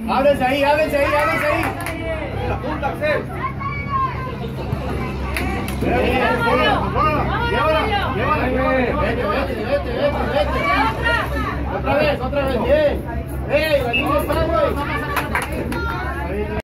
Ábrense ahí, ábrense ahí, ábrense ahí. La punta, Axel. Vete. Otra vez, bien. ¡Ey, la niña está, güey!